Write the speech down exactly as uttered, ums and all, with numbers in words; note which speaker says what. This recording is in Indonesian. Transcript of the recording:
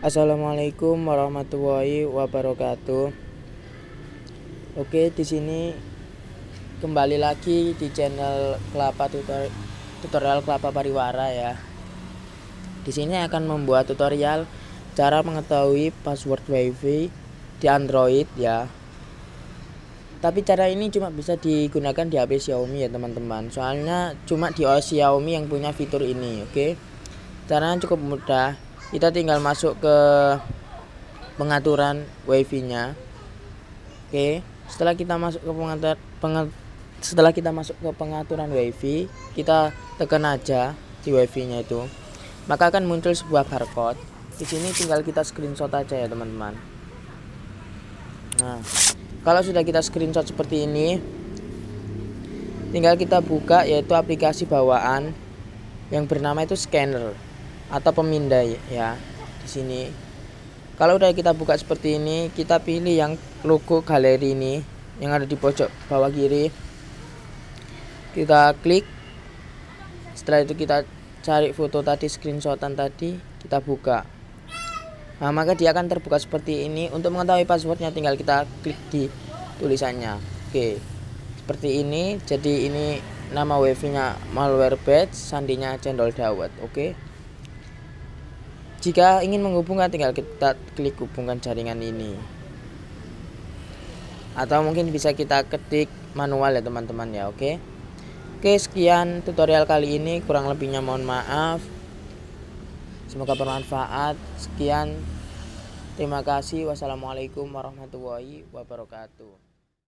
Speaker 1: Assalamualaikum warahmatullahi wabarakatuh. Oke, di sini kembali lagi di channel Kelapa tutor, tutorial Kelapa Pariwara ya. Di sini akan membuat tutorial cara mengetahui password WiFi di Android ya. Tapi cara ini cuma bisa digunakan di H P Xiaomi ya teman-teman. Soalnya cuma di O S Xiaomi yang punya fitur ini. Oke, caranya cukup mudah. Kita tinggal masuk ke pengaturan WiFi-nya. Oke, setelah kita masuk ke pengatur, pengat, setelah kita masuk ke pengaturan WiFi, kita tekan aja di WiFi-nya itu, maka akan muncul sebuah barcode. Di sini tinggal kita screenshot aja ya teman-teman. Nah, kalau sudah kita screenshot seperti ini, tinggal kita buka yaitu aplikasi bawaan yang bernama itu scanner atau pemindai ya. Di sini kalau udah kita buka seperti ini, kita pilih yang logo galeri ini yang ada di pojok bawah kiri, kita klik. Setelah itu kita cari foto tadi, screenshotan tadi, kita buka. Nah, maka dia akan terbuka seperti ini. Untuk mengetahui passwordnya tinggal kita klik di tulisannya. Oke, seperti ini. Jadi ini nama wifi nya malware badge, sandinya cendol dawet. Oke, jika ingin menghubungkan tinggal kita klik hubungkan jaringan ini, atau mungkin bisa kita ketik manual ya teman-teman ya. Oke Oke sekian tutorial kali ini, kurang lebihnya mohon maaf, semoga bermanfaat. Sekian, terima kasih. Wassalamualaikum warahmatullahi wabarakatuh.